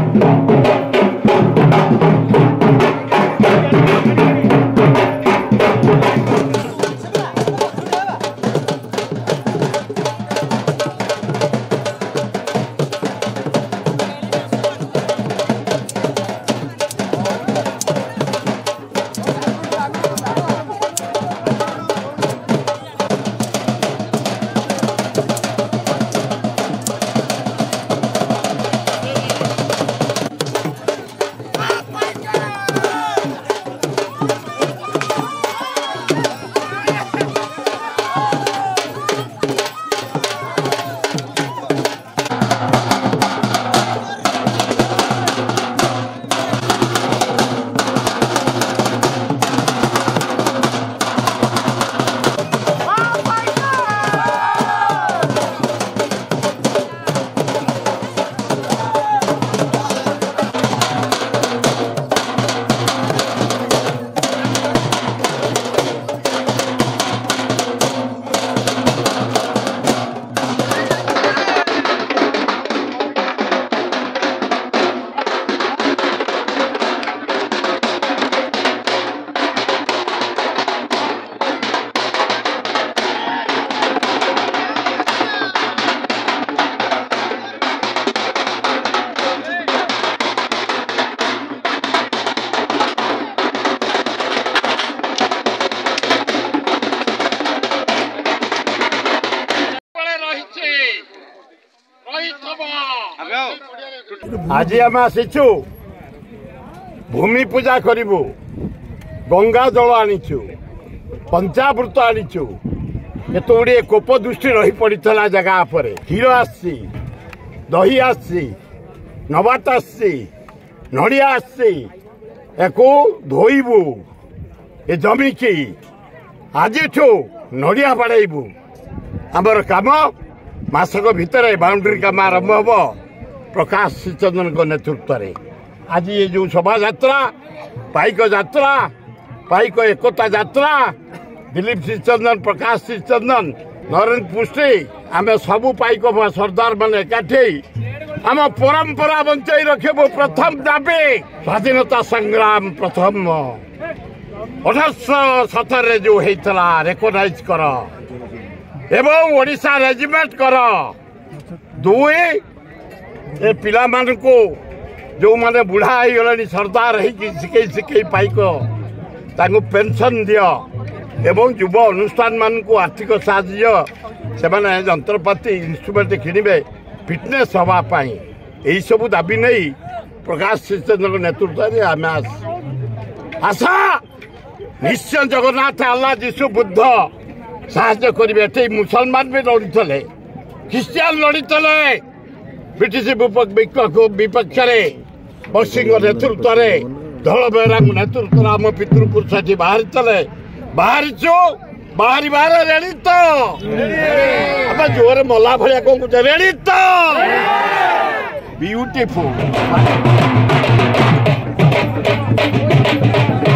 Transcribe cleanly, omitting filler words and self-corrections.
आज आम आसीचु भूमि पूजा करू गंगा जल आनीचु पंचामृत आनीचु केत गुड़े कोप दृष्टि रही पड़ा जगह पर क्षीर आसी दही आसी नबात आसी नड़िया आसी एको धोबू ए जमी की आज नड़िया बाड़ेबू आमर कम मासक भितर बाउंड्री काम आरंभ हम प्रकाश श्रीचंदन नेतृत्व में आज ये जो शोभा यात्रा पाइक यात्रा पाइक एकता यात्रा दिलीप श्रीचंदन प्रकाश श्रीचंदन नरेंद्र पुष्टि आम सबू पाइक सरदार मान एकाठी आम परंपरा बंचाई रखबू प्रथम दाबी स्वाधीनता संग्राम प्रथम 1870 जो होता रेकग्नाइज कर एवं ओडिशा रेजिमेंट कर दुई ए पिला मान को जो माने बुढ़ा हो गले सरदार शिखे शिखे पाइक पेंशन दियो एवं युव अनुष्ठान मान को आर्थिक साहाय्य से माने जंत्रपाति इन्स्ट्रुमेंट किणवे फिटनेस हवापाई यही सब दाबी नहीं प्रकाश श्रीचंद्र नेतृत्व में आम आशा निश्चय जगन्नाथ अल्लाह जीशु बुद्ध साहाय्य करेंगे। मुसलमान भी लड़ते ख्रीस्टियान लड़ते ब्रिटिश विपक्ष बक्सी नेतृत्व में धल बेहरा नेतृत्व आम पितृपुरुष बाहरी बाहरी रेडी तो जोर मला भाया कौन रेडी तो ब्यूटीफुल